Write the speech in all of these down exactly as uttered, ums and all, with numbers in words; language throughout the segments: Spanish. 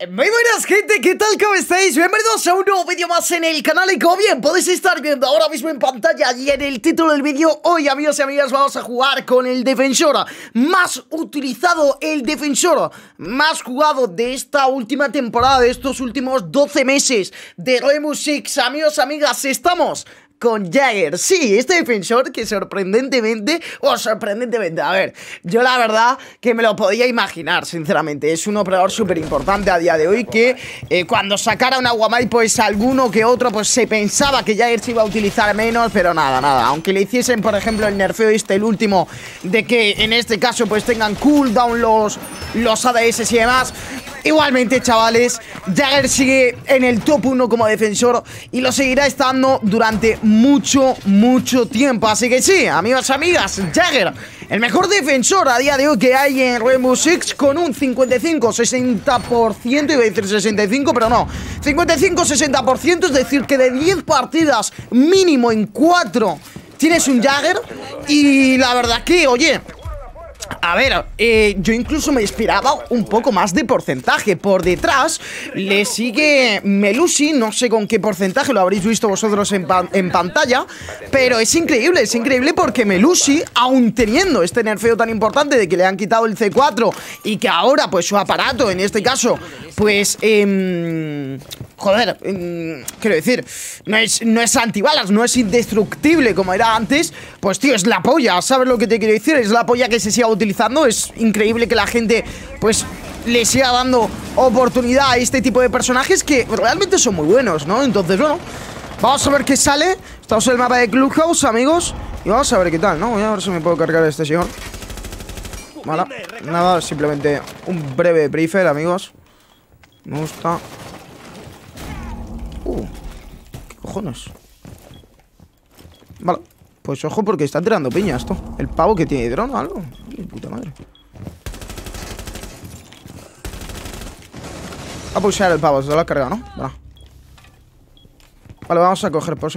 Muy buenas, gente, ¿qué tal? ¿Cómo estáis? Bienvenidos a un nuevo vídeo más en el canal. Y como bien podéis estar viendo ahora mismo en pantalla y en el título del vídeo, hoy, amigos y amigas, vamos a jugar con el defensor más utilizado, el defensor más jugado de esta última temporada, de estos últimos doce meses de Rainbow Six. Amigos y amigas, estamos con Jagger. Sí, este defensor que sorprendentemente, o sorprendentemente, a ver, yo la verdad que me lo podía imaginar, sinceramente. Es un operador súper importante a día de hoy que eh, cuando sacara una Guamai, pues alguno que otro, pues se pensaba que Jagger se iba a utilizar menos, pero nada, nada. Aunque le hiciesen, por ejemplo, el nerfeo este, el último, de que en este caso pues tengan cooldown los, los A D S y demás. Igualmente, chavales, Jagger sigue en el top uno como defensor y lo seguirá estando durante mucho, mucho tiempo. Así que sí, amigos y amigas, Jagger, el mejor defensor a día de hoy que hay en Rainbow Six, con un cincuenta y cinco sesenta por ciento, iba a decir sesenta y cinco, pero no, cincuenta y cinco sesenta por ciento, es decir, que de diez partidas mínimo en cuatro tienes un Jagger. Y la verdad que, oye, a ver, eh, yo incluso me esperaba un poco más de porcentaje. Por detrás le sigue Melusi, no sé con qué porcentaje, lo habréis visto vosotros en, pa en pantalla. Pero es increíble, es increíble porque Melusi, aún teniendo este nerfeo tan importante de que le han quitado el C cuatro y que ahora pues su aparato, en este caso, pues, eh, joder, eh, quiero decir, no es, no es antibalas, no es indestructible como era antes. Pues tío, es la polla, ¿sabes lo que te quiero decir? Es la polla que se siga utilizando. Es increíble que la gente pues le siga dando oportunidad a este tipo de personajes que realmente son muy buenos, ¿no? Entonces, bueno, vamos a ver qué sale. Estamos en el mapa de Clubhouse, amigos, y vamos a ver qué tal, ¿no? Voy a ver si me puedo cargar este señor. Vale, nada, simplemente un breve briefer, amigos. Me gusta. Uh, ¿qué cojones? Vale, pues ojo porque está tirando piña esto. El pavo que tiene dron o algo. Ay, puta madre. Va a pulsar el pavo, se lo ha cargado, ¿no? Vale. Vale, vamos a coger pose.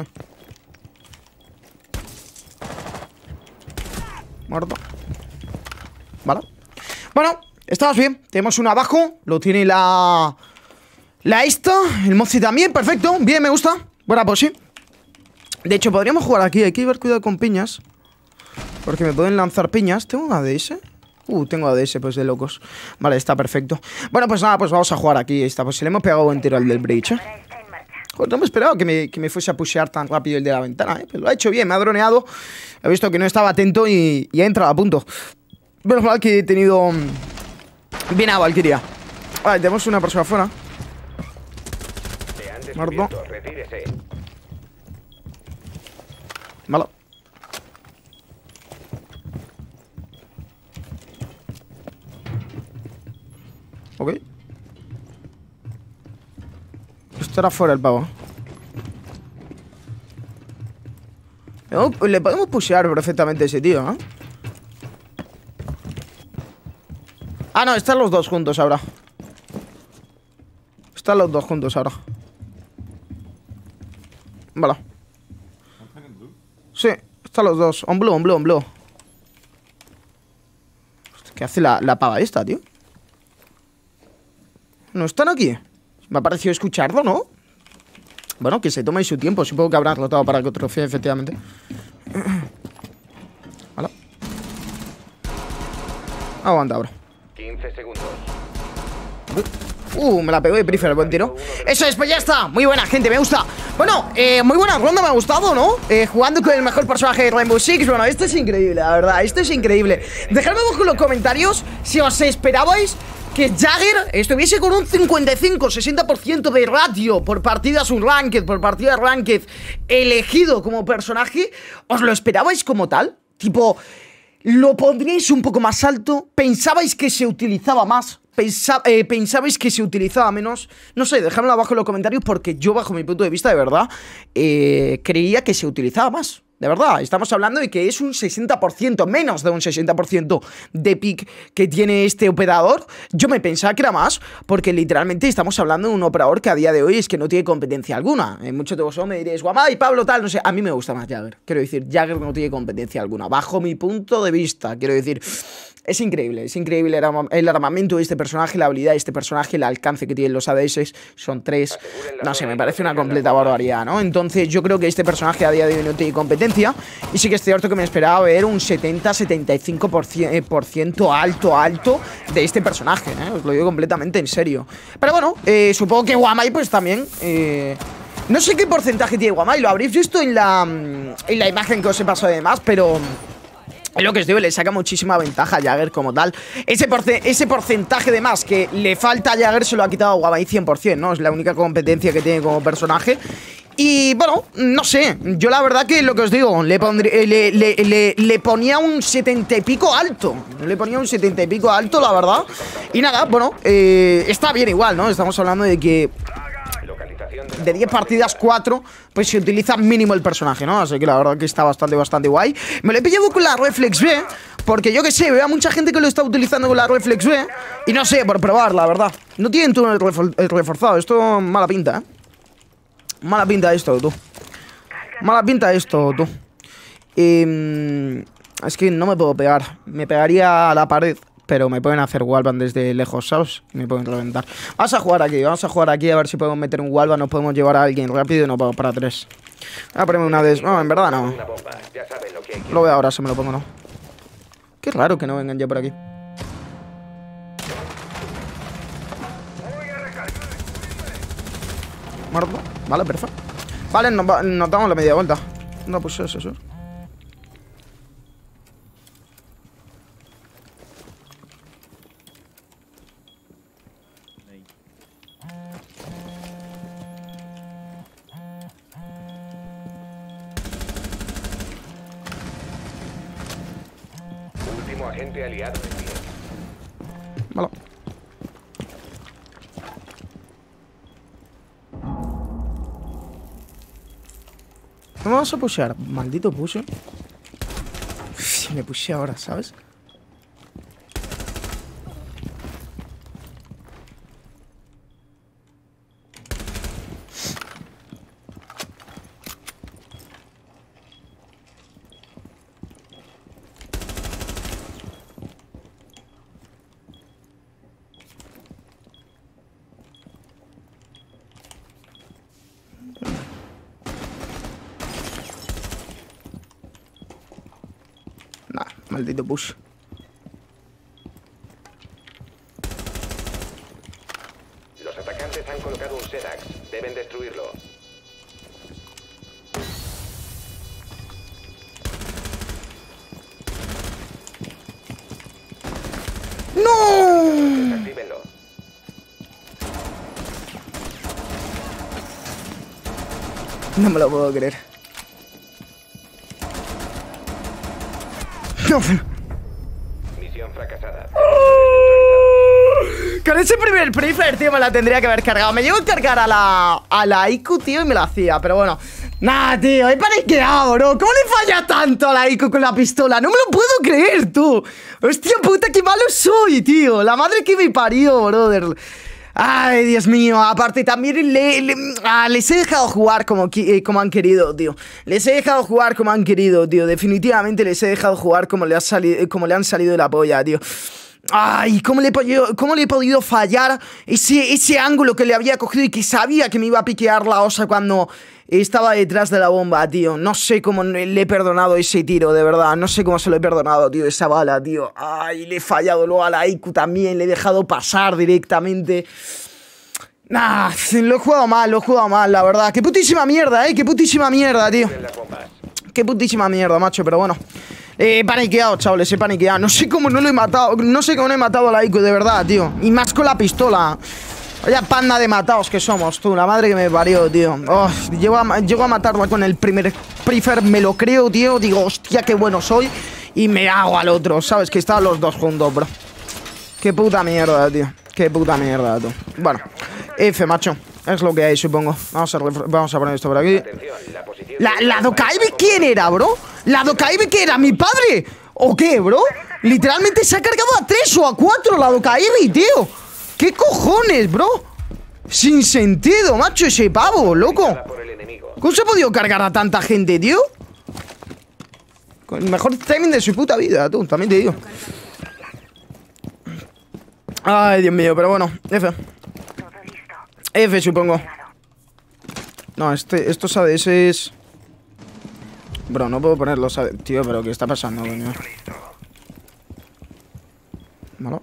Muerto. Vale. Bueno, estamos bien. Tenemos uno abajo. Lo tiene la... La esta. El Mozi también. Perfecto. Bien, me gusta. Buena pose. De hecho, podríamos jugar aquí. Hay que llevar cuidado con piñas, porque me pueden lanzar piñas. ¿Tengo un A D S? Uh, tengo A D S, pues de locos. Vale, está perfecto. Bueno, pues nada, pues vamos a jugar aquí. Está, pues si le hemos pegado buen tiro al del bridge, ¿eh? Joder, no me esperaba que me, que me fuese a pushear tan rápido el de la ventana, ¿eh? Pero lo ha hecho bien, me ha droneado. He visto que no estaba atento y, y ha entrado a punto. Menos mal que he tenido bien a Valkyria. Vale, tenemos una persona afuera. Muerto. Vale. Ok. Esto era fuera el pavo. Le podemos pushear perfectamente a ese tío, ¿eh? Ah, no, están los dos juntos ahora. Están los dos juntos ahora. Vale. Sí, están los dos. On blue, on blue, on blue. ¿Qué hace la, la pava esta, tío? ¿No están aquí? Me ha parecido escucharlo, ¿no? Bueno, que se tome su tiempo. Supongo que habrán rotado para que trofee, efectivamente. Vale. Aguanta ahora. quince segundos. Uh, me la pegó de prefer, buen tiro. Eso es, pues ya está. Muy buena, gente, me gusta. Bueno, eh, muy buena ronda, me ha gustado, ¿no? Eh, jugando con el mejor personaje de Rainbow Six. Bueno, esto es increíble, la verdad. Esto es increíble. Dejadme abajo en los comentarios si os esperabais que Jagger estuviese con un cincuenta y cinco sesenta por ciento de ratio por partidas Unranked, por partida Ranked, elegido como personaje. ¿Os lo esperabais como tal? Tipo, ¿lo pondríais un poco más alto? ¿Pensabais que se utilizaba más? Pensa, eh, ¿Pensabais que se utilizaba menos? No sé, dejadmelo abajo en los comentarios, porque yo, bajo mi punto de vista, de verdad, eh, creía que se utilizaba más. De verdad, estamos hablando de que es un sesenta por ciento, menos de un sesenta por ciento de pick que tiene este operador. Yo me pensaba que era más, porque literalmente estamos hablando de un operador que a día de hoy es que no tiene competencia alguna. En muchos de vosotros me diréis, Guamai, Pablo, tal, no sé. A mí me gusta más Jagger. Quiero decir, Jagger no tiene competencia alguna, bajo mi punto de vista. Quiero decir, Es increíble, es increíble el, arma el armamento de este personaje, la habilidad de este personaje, el alcance que tienen los A D S, son tres, no sé, me parece una completa barbaridad, ¿no? Entonces yo creo que este personaje a día de hoy no tiene competencia, y sí que es cierto que me esperaba ver un setenta a setenta y cinco por ciento alto, alto de este personaje, ¿eh? Os lo digo completamente en serio. Pero bueno, eh, supongo que Wamai pues también... Eh, no sé qué porcentaje tiene Wamai, lo habréis visto en la, en la imagen que os he pasado de más, pero... Es lo que os digo, le saca muchísima ventaja a Jagger como tal. Ese, porce ese porcentaje de más que le falta a Jagger se lo ha quitado a Wamai cien por cien, ¿no? Es la única competencia que tiene como personaje. Y bueno, no sé, yo la verdad que lo que os digo, le, pondré, le, le, le, le ponía un setenta y pico alto. Le ponía un setenta y pico alto, la verdad. Y nada, bueno, eh, está bien igual, ¿no? Estamos hablando de que... de diez partidas, cuatro, pues se utiliza mínimo el personaje, ¿no? Así que la verdad que está bastante, bastante guay. Me lo he pillado con la Reflex B, porque yo que sé, veo a mucha gente que lo está utilizando con la Reflex B. Y no sé, por probar, la verdad. No tienen túnel refor reforzado, esto mala pinta, ¿eh? Mala pinta esto, tú. Mala pinta esto, tú. Eh, es que no me puedo pegar. Me pegaría a la pared, pero me pueden hacer wallbang desde lejos, ¿sabes? Me pueden reventar. Vamos a jugar aquí, vamos a jugar aquí a ver si podemos meter un wallbang. Nos podemos llevar a alguien rápido y nos vamos para tres. Voy a ponerme una de... No, en verdad no. Lo veo ahora, se me lo pongo, no. Qué raro que no vengan ya por aquí. Muerto. Vale, perfecto. Vale, nos, nos damos la media vuelta. No, pues eso, eso. Último agente aliado en pie. Vale. ¿No me vas a pushear? Maldito pushe. Si me pushe ahora, ¿sabes? Nah, maldito push. Los atacantes han colocado un Sedax. Deben destruirlo. ¡No! Desactívenlo. No me lo puedo creer. No, pero... Misión fracasada. Con ese primer prefer, tío, me la tendría que haber cargado. Me llevo a cargar a la, a la I Q, tío, y me la hacía. Pero bueno, nada, tío, he paniqueado, bro. ¿Cómo le falla tanto a la I Q con la pistola? No me lo puedo creer, tú. Hostia puta, qué malo soy, tío. La madre que me parió, brother. Ay, Dios mío, aparte también le, le, ah, les he dejado jugar como, eh, como han querido, tío. Les he dejado jugar como han querido, tío. Definitivamente les he dejado jugar como le, ha salido, como le han salido de la polla, tío. Ay, ¿cómo le, he podido, cómo le he podido fallar ese, ese ángulo que le había cogido y que sabía que me iba a piquear la osa cuando estaba detrás de la bomba, tío? No sé cómo le he perdonado ese tiro, de verdad. No sé cómo se lo he perdonado, tío, esa bala, tío. Ay, le he fallado luego a la I Q también. Le he dejado pasar directamente. Nah, lo he jugado mal, lo he jugado mal, la verdad. Qué putísima mierda, eh, qué putísima mierda, tío. Qué putísima mierda, macho, pero bueno. He paniqueado, chavales, he paniqueado. No sé cómo no lo he matado. No sé cómo no he matado a la I Q, de verdad, tío. Y más con la pistola. Vaya panda de matados que somos, tú. La madre que me parió, tío. Oh, llego, a, llego a matarla con el primer prefer. Me lo creo, tío. Digo, hostia, qué bueno soy. Y me hago al otro, ¿sabes? Que estaban los dos juntos, bro. Qué puta mierda, tío. Qué puta mierda, tú. Bueno, F, macho. Es lo que hay, supongo. Vamos a, vamos a poner esto por aquí. ¿La, la Dokaibe quién era, bro? ¿La Dokaibe qué era? ¿Mi padre? ¿O qué, bro? Literalmente se ha cargado a tres o a cuatro la Dokaibe, tío. ¿Qué cojones, bro? Sin sentido, macho, ese pavo, loco. ¿Cómo se ha podido cargar a tanta gente, tío? Con el mejor timing de su puta vida, tú, también te digo. Ay, Dios mío, pero bueno, F. F, supongo. No, este, estos A D S es... Bro, no puedo ponerlos a... Tío, pero ¿qué está pasando, coño? Malo.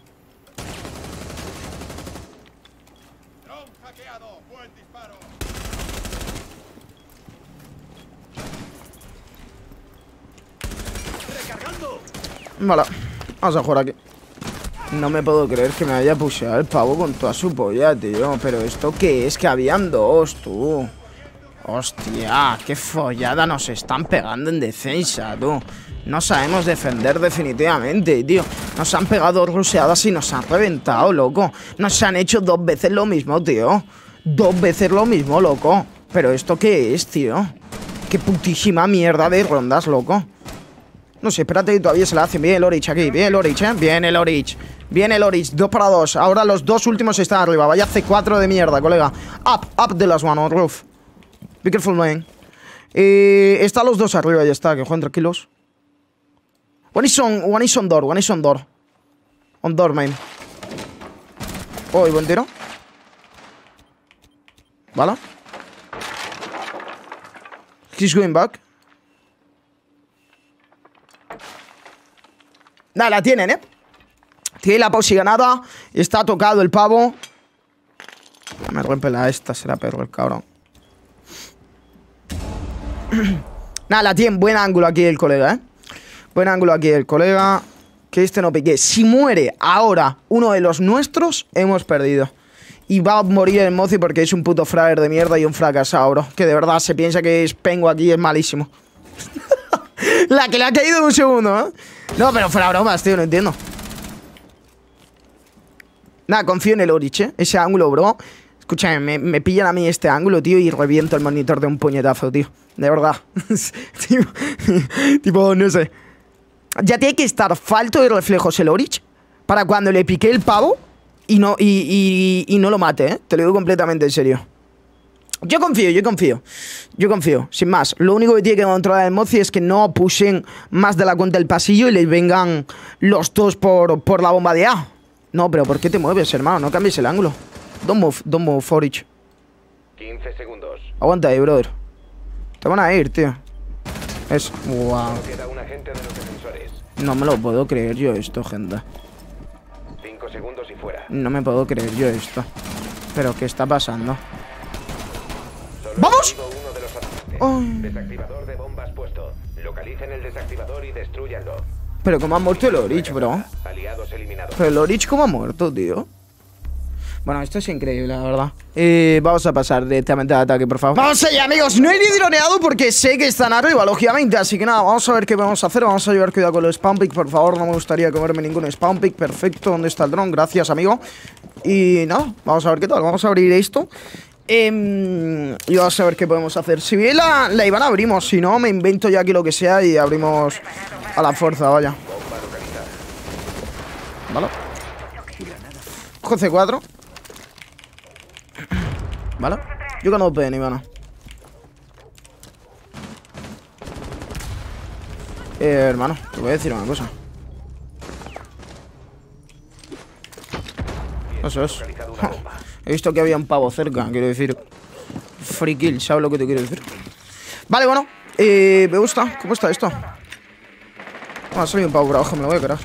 Vale, vamos a jugar aquí. No me puedo creer que me haya pusheado el pavo con toda su polla, tío. Pero ¿esto qué es? Que habían dos, tú. Hostia, qué follada nos están pegando en defensa, tú. No sabemos defender definitivamente, tío. Nos han pegado ruseadas y nos han reventado, loco. Nos han hecho dos veces lo mismo, tío. Dos veces lo mismo, loco. Pero ¿esto qué es, tío? Qué putísima mierda de rondas, loco. No sé, espérate, todavía se la hace. Bien el Orich aquí, bien el Orich, ¿eh? Bien el Orich. Bien el Orich, dos para dos. Ahora los dos últimos están arriba. Vaya C cuatro de mierda, colega. Up, up de las manos, roof. Be careful, man. Eh, están los dos arriba, ya está, que jueguen tranquilos. One is on, one is on door, one is on door. On door, man. Oh, y buen tiro. Vale. He's going back. Nada, la tienen, ¿eh? Tiene la pausa ganada. Está tocado el pavo. Me rompe la esta, será perro el cabrón. Nada, la tiene. Buen ángulo aquí el colega, ¿eh? Buen ángulo aquí el colega. Que este no pique. Si muere ahora uno de los nuestros, hemos perdido. Y va a morir el Mozi porque es un puto fragger de mierda y un fracasado, bro. Que de verdad se piensa que es pengo aquí, es malísimo. La que le ha caído en un segundo, ¿eh? No, pero fuera bromas, tío, no entiendo. Nada, confío en el Orich, ¿eh? Ese ángulo, bro. Escúchame, me, me pillan a mí este ángulo, tío, y reviento el monitor de un puñetazo, tío. De verdad. tipo, tipo, no sé. Ya tiene que estar falto de reflejos el Orich para cuando le piqué el pavo y no, y, y, y no lo mate, ¿eh? Te lo digo completamente en serio. Yo confío, yo confío. Yo confío, sin más. Lo único que tiene que controlar el Mozi es que no pushen más de la cuenta el pasillo y les vengan los dos por, por la bomba de A. No, pero ¿por qué te mueves, hermano? No cambies el ángulo. Don't move, don't move, Orich. quince segundos. Aguanta ahí, brother. Te van a ir, tío. Es... Wow. Queda un agente de los defensores. No me lo puedo creer yo esto, gente. cinco segundos y fuera. No me puedo creer yo esto. ¿Pero qué está pasando? ¡Vamos! Uno de los Oh. Desactivador de bombas puesto. Localicen el desactivador y destruyanlo. Pero cómo ha muerto el Orich, bro. Aliados eliminados. Pero el Orich cómo ha muerto, tío. Bueno, esto es increíble, la verdad. Eh, vamos a pasar directamente al ataque, por favor. Vamos allá, amigos. No he ni droneado porque sé que están arriba, lógicamente. Así que nada, vamos a ver qué vamos a hacer. Vamos a llevar cuidado con los spawn pick, por favor. No me gustaría comerme ningún spawn pick. Perfecto. ¿Dónde está el dron? Gracias, amigo. Y nada, vamos a ver qué tal. Vamos a abrir esto. Eh, y vamos a ver qué podemos hacer. Si bien la, la Iván abrimos, si no, me invento ya aquí lo que sea y abrimos a la fuerza, vaya. Vale. Cojo C cuatro. Vale. You can open, Ivana. Eh, hermano, te voy a decir una cosa. Eso es. He visto que había un pavo cerca, quiero decir. Free kill, ¿sabes lo que te quiero decir? Vale, bueno. Eh, me gusta. ¿Cómo está esto? Ah, ha salido un pavo por abajo, me lo voy a quedar.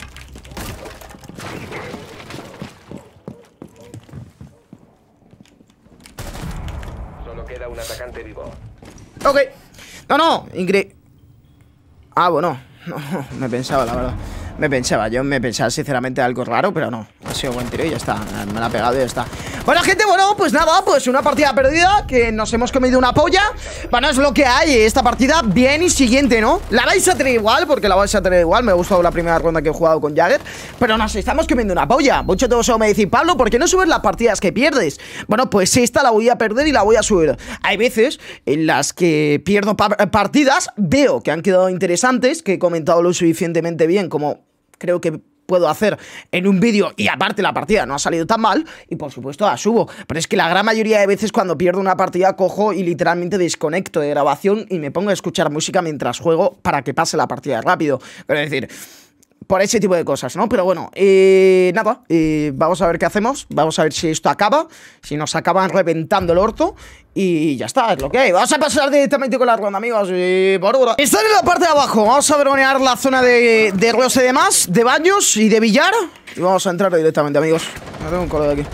Solo queda un atacante vivo. Ok. No, no, increíble. Ah, bueno. No, me pensaba, la verdad. Me pensaba, yo me pensaba sinceramente algo raro, pero no. Ha sido buen tiro y ya está. Me la ha pegado y ya está. Bueno, gente, bueno, pues nada, pues una partida perdida, que nos hemos comido una polla. Bueno, es lo que hay, esta partida bien y siguiente, ¿no? La vais a tener igual, porque la vais a tener igual. Me ha gustado la primera ronda que he jugado con Jagger, pero nos estamos comiendo una polla. Mucho de vosotros me decís, Pablo, ¿por qué no subes las partidas que pierdes? Bueno, pues esta la voy a perder y la voy a subir. Hay veces en las que pierdo pa partidas, veo que han quedado interesantes, que he comentado lo suficientemente bien como creo que puedo hacer en un vídeo y aparte la partida no ha salido tan mal y por supuesto la subo, pero es que la gran mayoría de veces cuando pierdo una partida cojo y literalmente desconecto de grabación y me pongo a escuchar música mientras juego para que pase la partida rápido. Es decir, por ese tipo de cosas, ¿no? Pero bueno, eh, nada, eh, vamos a ver qué hacemos. Vamos a ver si esto acaba, si nos acaban reventando el orto. Y ya está, es lo que hay. Vamos a pasar directamente con la ronda, amigos. Y por ahora están en la parte de abajo. Vamos a bronear la zona de, de ríos y demás, de baños y de billar. Y vamos a entrar directamente, amigos. Tengo un colega aquí.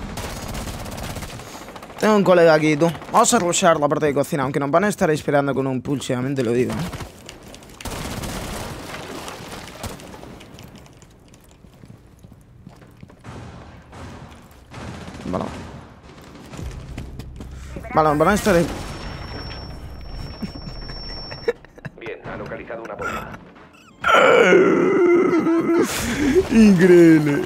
Tengo un colega aquí, tú. Vamos a rushear la parte de cocina, aunque nos van a estar esperando con un pulse, te lo digo, ¿eh? Vale. Vale, van a estar ahí. Bien, ha localizado una bomba. Increíble.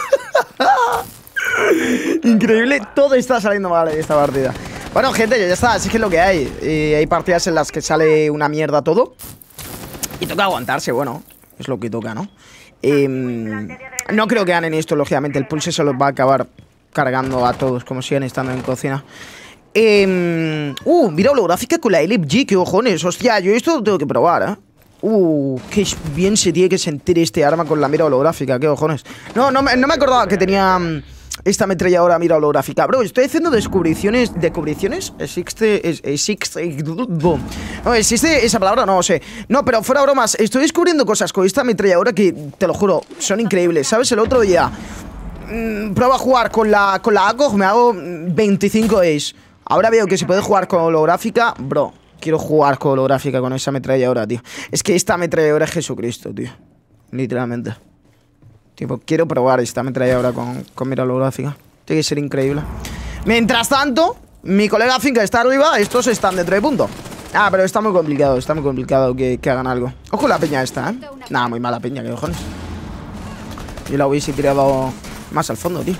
Increíble, todo está saliendo mal en esta partida. Bueno, gente, ya está, así que es lo que hay. eh, Hay partidas en las que sale una mierda todo y toca aguantarse, bueno, es lo que toca, ¿no? Eh, no creo que ganen esto, lógicamente. El pulse se los va a acabar cargando a todos, como siguen estando en cocina. Eh, uh, mira holográfica con la L F G, qué ojones. Hostia, yo esto lo tengo que probar, ¿eh? Uh, qué bien se tiene que sentir este arma con la mira holográfica, qué ojones. No, no, no me acordaba que tenía um, esta ametralladora mira holográfica. Bro, estoy haciendo descubriciones. ¿Descubriciones? Existe. Es, existe. No, existe esa palabra, no lo sé. No, pero fuera bromas, estoy descubriendo cosas con esta ametralladora que, te lo juro, son increíbles. ¿Sabes? El otro día mmm, pruebo a jugar con la, con la A C O G, me hago veinticinco ace. Ahora veo que se puede jugar con holográfica. Bro, quiero jugar con holográfica con esa ametralladora, tío. Es que esta ametralladora es Jesucristo, tío. Literalmente. Tipo, quiero probar esta ametralladora con, con mira holográfica. Tiene que ser increíble. Mientras tanto, mi colega Finca está arriba. Estos están dentro de punto. Ah, pero está muy complicado. Está muy complicado que, que hagan algo. Ojo la peña esta, ¿eh? Nada, muy mala peña, que cojones. Yo la hubiese tirado más al fondo, tío.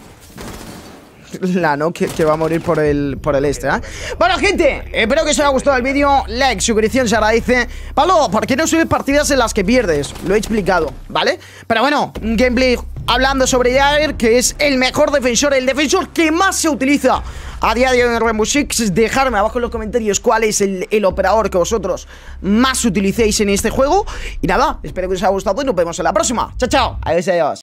La no, que, que va a morir por el, por el este, ¿eh? Bueno, gente, espero que os haya gustado el vídeo. Like, suscripción se agradece. Pablo, ¿por qué no subes partidas en las que pierdes? Lo he explicado, ¿vale? Pero bueno, un gameplay hablando sobre Jagger, que es el mejor defensor, el defensor que más se utiliza a día de hoy en Rainbow Six. Dejadme abajo en los comentarios cuál es el, el operador que vosotros más utilicéis en este juego. Y nada, espero que os haya gustado y nos vemos en la próxima. Chao, chao. Adiós, adiós.